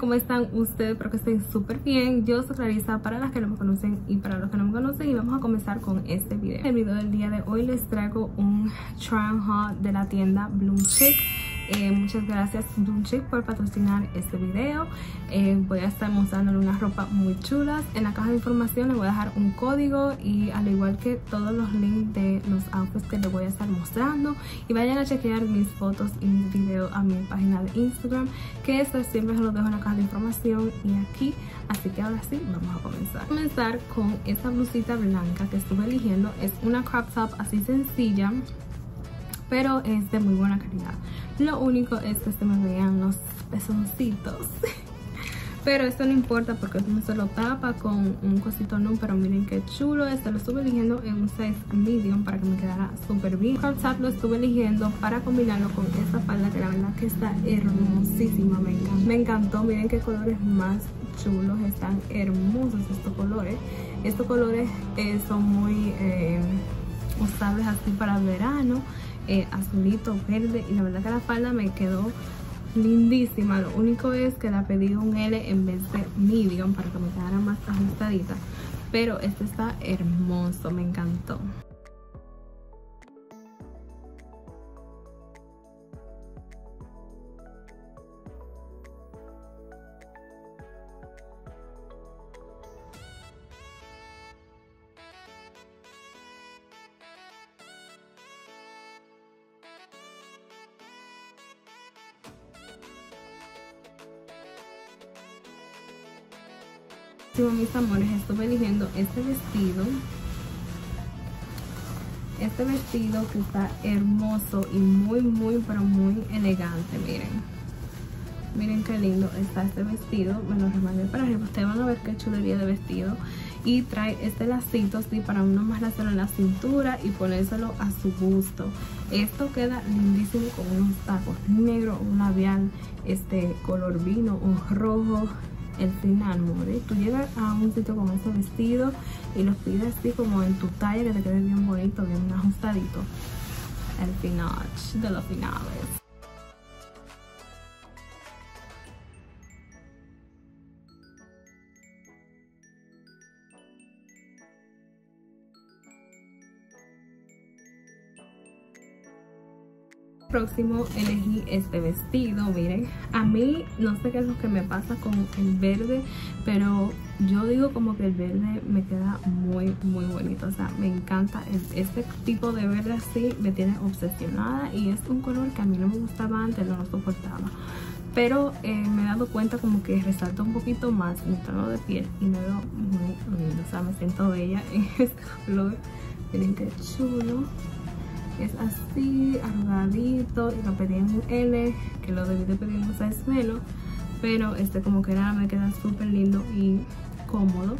¿cómo están ustedes? Espero que estén súper bien. Yo soy Clarisa, para las que no me conocen y para los que no me conocen, y vamos a comenzar con este video. En el video del día de hoy les traigo un try on haul de la tienda Bloom Chic. Muchas gracias Bloom Chic por patrocinar este video. Voy a estar mostrándole una ropa muy chulas. En la caja de información les voy a dejar un código, y al igual que todos los links de los outfits que les voy a estar mostrando, y vayan a chequear mis fotos y mis videos a mi página de Instagram, que esto siempre se los dejo en la caja de información y aquí. Así que ahora sí, vamos a comenzar. Voy a comenzar con esta blusita blanca que estuve eligiendo. Es una crop top así sencilla, pero es de muy buena calidad. Lo único es que se me vean los pezoncitos. Pero esto no importa porque uno se lo tapa con un cosito no. Pero miren qué chulo. Este lo estuve eligiendo en un size medium para que me quedara súper bien. El crop top lo estuve eligiendo para combinarlo con esta falda, que la verdad que está hermosísima. Me encantó. Miren qué colores más chulos. Están hermosos estos colores. Estos colores son muy usables así para verano. Azulito, verde, y la verdad que la falda me quedó lindísima. Lo único es que la pedí un L en vez de medium para que me quedara más ajustadita, pero este está hermoso, me encantó. Mis amores, estuve eligiendo este vestido que está hermoso y muy pero muy elegante. Miren qué lindo está este vestido. Me lo remangué para arriba, ustedes van a ver qué chulería de vestido, y trae este lacito así para uno amarrárselo en la cintura y ponérselo a su gusto. Esto queda lindísimo con unos tacos negros, un labial color vino o rojo. El final, amores, tú llegas a un sitio con ese vestido y los pides así como en tu talla, que te quede bien bonito, bien ajustadito. El final de los finales. Próximo elegí este vestido. Miren, a mí no sé qué es lo que me pasa con el verde, pero yo digo como que el verde me queda muy bonito. O sea, me encanta este tipo de verde, así me tiene obsesionada, y es un color que a mí no me gustaba antes, no lo soportaba, pero me he dado cuenta como que resalta un poquito más mi tono de piel y me veo muy lindo. O sea, me siento bella en este color. Miren qué chulo. Es así, arrugadito, y lo pedí en un L, que lo debí de pedir en un size menos, pero como que era, me queda súper lindo y cómodo.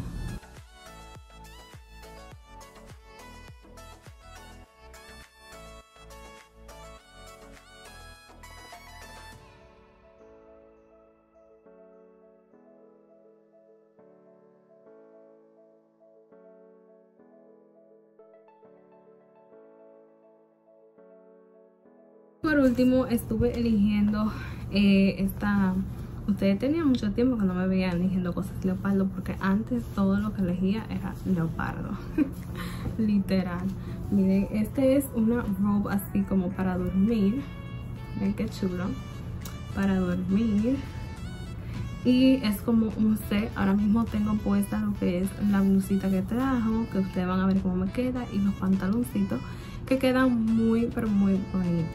Por último estuve eligiendo ustedes tenían mucho tiempo que no me veían eligiendo cosas leopardo, porque antes todo lo que elegía era leopardo. Literal. Miren, este es una robe así como para dormir. Miren qué chulo, para dormir. Y es como un set. Ahora mismo tengo puesta lo que es la blusita que trajo, que ustedes van a ver cómo me queda, y los pantaloncitos, que quedan muy pero muy bonitos.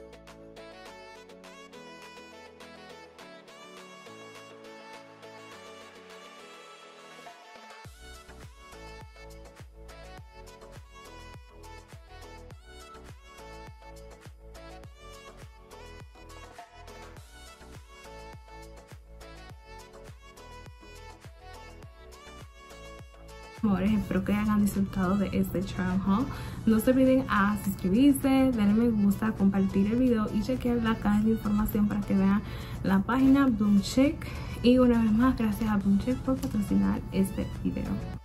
Amores, espero que hayan disfrutado de este try on haul. No se olviden a suscribirse, darle me gusta, compartir el video y chequear la caja de información para que vean la página Bloom Chic. Y una vez más, gracias a Bloom Chic por patrocinar este video.